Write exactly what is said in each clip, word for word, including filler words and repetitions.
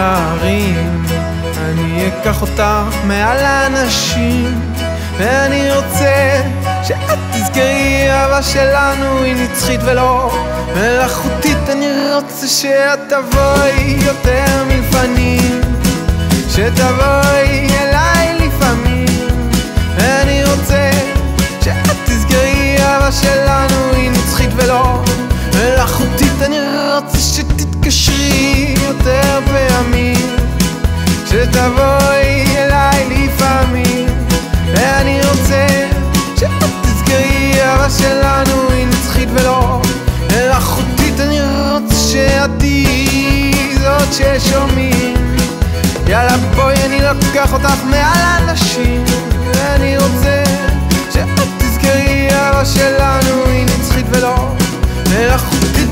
ההרים, אני אקח אותך מעל האנשים, ואני רוצה שאת תזכרי, אהבה שלנו היא נצחית ולא מלאכותית. אני רוצה שאת תבואי יותר מלפנים, שתבואי אליי לפעמים, ואני רוצה שאת תזכרי, אהבה שלנו היא נצחית ולא מלאכותית. אני רוצה שתתקשרי יותר פעמים, שתבואי אליי לפעמים, ואני רוצה שאת תזכרי, אהבה שלנו היא נצחית ולא מלאכותית. אני רוצה שאת תהיי זאת ששומעים, יאללה בואי אני לוקח אותך מעל אנשים, ואני רוצה שאת תזכרי, אהבה שלנו היא נצחית ולא מלאכותית.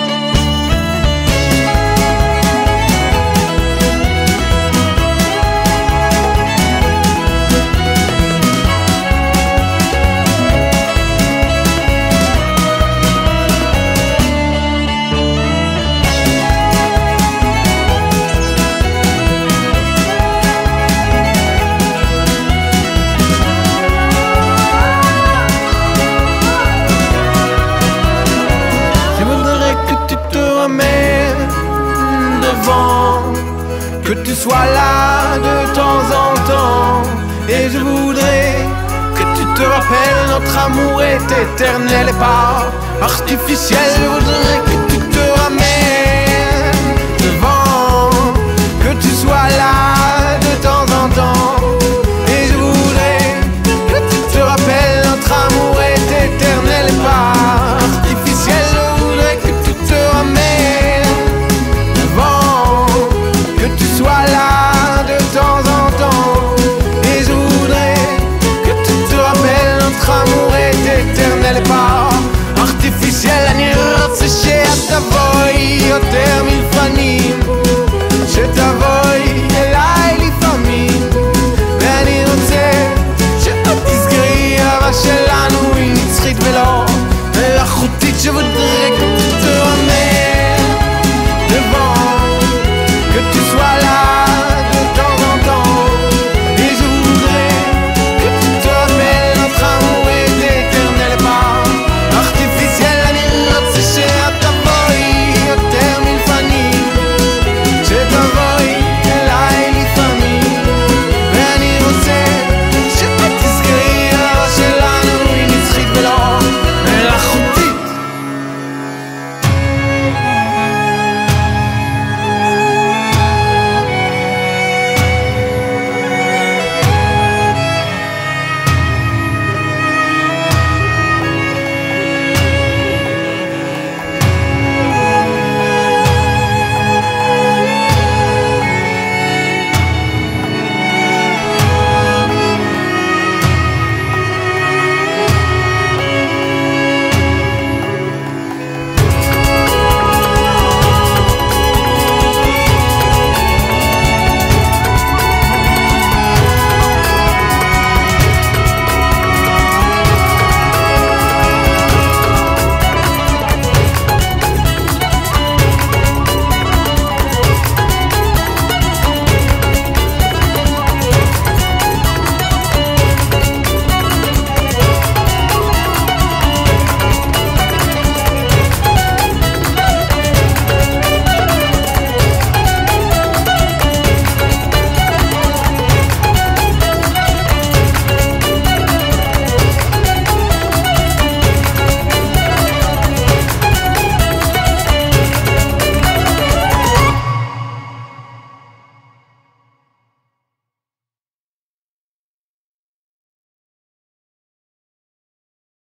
Que tu sois là de temps en temps, et je voudrais que tu te rappelles, notre amour est éternel et pas artificiel. Je voudrais que